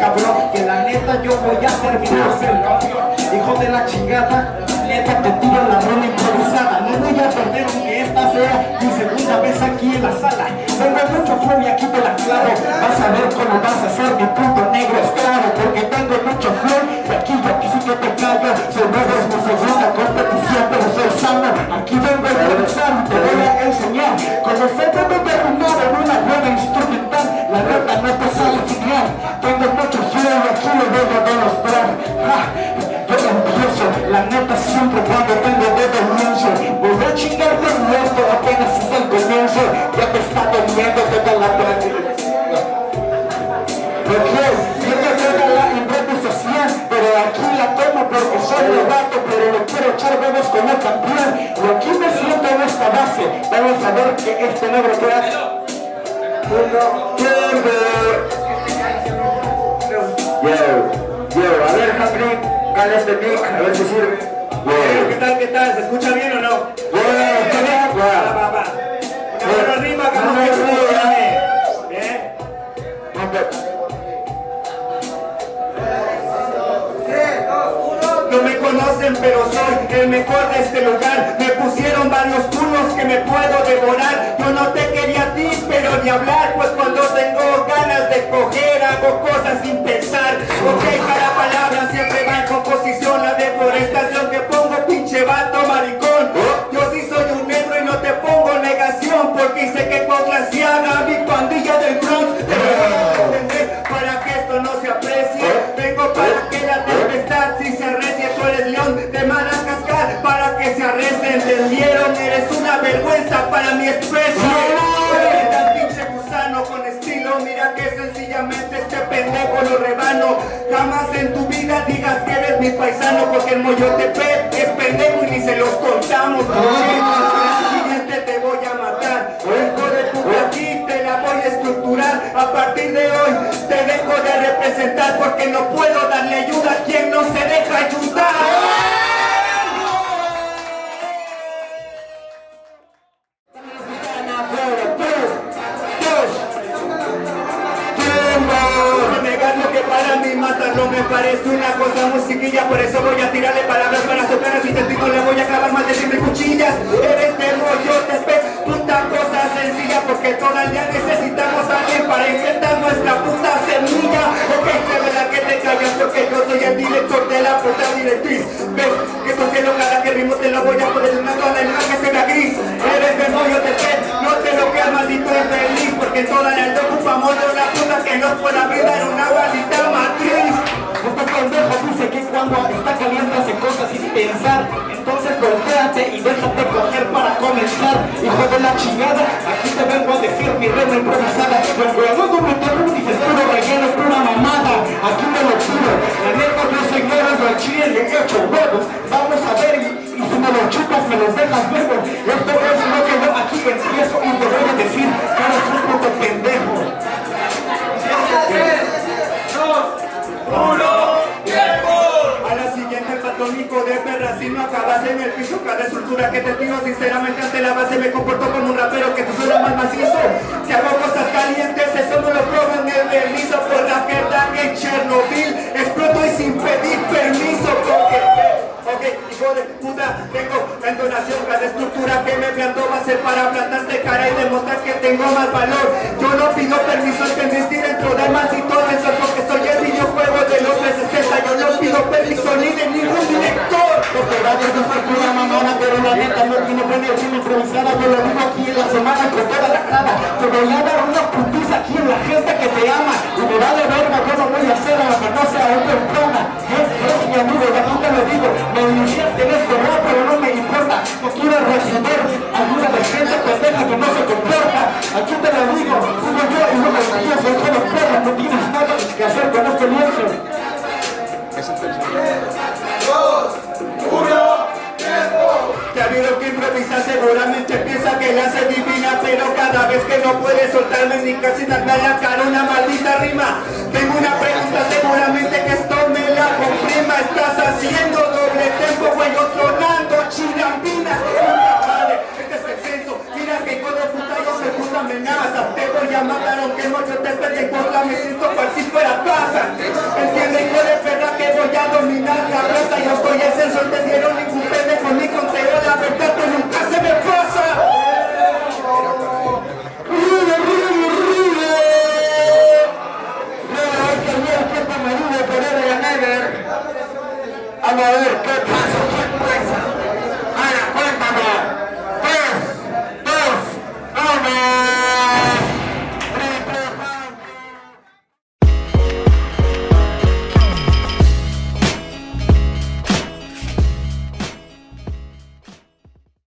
cabrón, que la neta yo voy a terminar ser campeón. Hijo de la chingada, neta te tiro la rola improvisada. No voy a perder aunque esta sea mi segunda vez aquí en la sala. Tengo mucho flow y aquí te la claro. Vas a ver cómo vas a ser mi punto negro, es claro. Porque tengo mucho flow y aquí yo sí que te callo. Soy nuevo, es mi segunda competición, pero soy sano. Aquí vengo a improvisar y te voy a enseñar. Como siempre me he terminado en una buena instrumental. La neta no te sale genial. Tengo mucho flow y aquí lo voy a demostrar. Yo empiezo, la neta siempre cuando tengo dedo inmenso. Voy a chingar con esto, apenas es el comienzo. Ya te está doliendo toda la práctica. Ok, yo te toda la improvisación, pero aquí la tomo porque soy novato, pero le quiero echar huevos como campeón. Y aquí me siento en esta base. Vamos a ver que este negro queda. Uno, yo, a ver, Henry, cala este mic, a ver si sirve. ¿Qué tal, qué tal? ¿Se escucha bien o no? Va. Una buena rima, hagamos que se bien. No me conocen, pero soy el mejor de este lugar. Me pusieron varios culos que me puedo devorar. Yo no te quería a ti, pero ni hablar, pues cuando tengo ganas de coger hago cosas sin pensar. Ok, cada palabra siempre va en composición. La deforestación que pongo, pinche vato maricón. Yo sí soy un negro y no te pongo negación, porque hice que con glaciada mi pandilla del Bronx. Para que esto no se aprecie, vengo para que la tempestad si se arrecie. Tú eres león de Madagascar, para que se arrecie. ¿Entendieron? Eres una vergüenza para mi especie. Eres tan pinche gusano con estilo. Mira que sencillamente este pendejo lo rebano. Jamás en tu vida digas que eres mi paisano, porque el Moyotepet es pendejo y ni se los contamos. El siguiente te voy a matar. Hijo de puta, aquí te la voy a estructurar. A partir de hoy te dejo de representar, porque no puedo darle ayuda a quien no se deja ayudar. Lo que para mí matarlo me parece una cosa musiquilla. Por eso voy a tirarle palabras para tocar a su sentido. Le voy a clavar más de 100 cuchillas. Eres de Moyotepet, puta cosa sencilla, porque todavía necesitamos a alguien para inventar nuestra puta semilla. Ok, de verdad que te callas, porque yo soy el director de la puta directriz. Ves que considero cada que rimo te lo voy a poner en una zona en la que se vea gris. Eres de Moyotepet, no te lo quedas maldito infeliz, porque toda la alta ocupamos de una puta que nos pueda brindar una maldita matriz. Este pendejo dice que cuando está caliente hace cosas sin pensar. Entonces volteate y déjate coger para comenzar. Hijo de la chingada, aquí te vengo a decir mi rima improvisada. Pues no me dices puro relleno, es pura mamada. Aquí me lo juro, la neta yo soy negro al chile, le echo huevos. Vamos a ver y si me los chupas me los dejas luego. Esto es lo que yo aquí empiezo y te voy a decir que eres un puto pendejo. 1, tiempo. A la siguiente patónico de perra, si no acabas en el piso, cada estructura que te tiro, sinceramente ante la base me comporto como un rapero que tú suena más macizo. Si hago cosas calientes, eso no lo pruebo en el permiso, por la verdad que en Chernobyl exploto y sin pedir permiso, porque ok, hijo de puta, tengo la entonación, cada estructura que me plantó va a ser para plantarte cara y demostrar que tengo más valor. Yo no pido permiso al permitir dentro de más y todo eso, porque soy el videojuego de los 360. Yo no pido permiso ni de ningún director. Porque radios no se pura mamona, pero la neta no tiene buena rima improvisada. Yo lo digo aquí en la semana con toda la cara. Te voy a dar una putiza aquí en la gente que te ama. Y me vale verga, yo no voy a hacer a lo que no sea un persona. Es mi amigo, de aquí te lo digo. Me iniciaste en este rap, pero no me importa. No quiero recibir ayuda de gente pendeja que no se comporta. Aquí te lo digo, sigo yo y no me confío, soy solo perra. No tienes nada que hacer con este lienzo. 2, 1, tiempo. Ya vieron que improvisa, seguramente piensa que la hace divina, pero cada vez que no puede soltarme ni casi darme a la cara una maldita rima. Tengo una pregunta, seguramente que esto me la comprima. Estás haciendo doble tempo, güey, yo sonando chilambina. Puta madre, este es el censo. Mira que hijo de puta, yo soy puta amenaza. Te voy a matar aunque no yo te perdí por la mesita.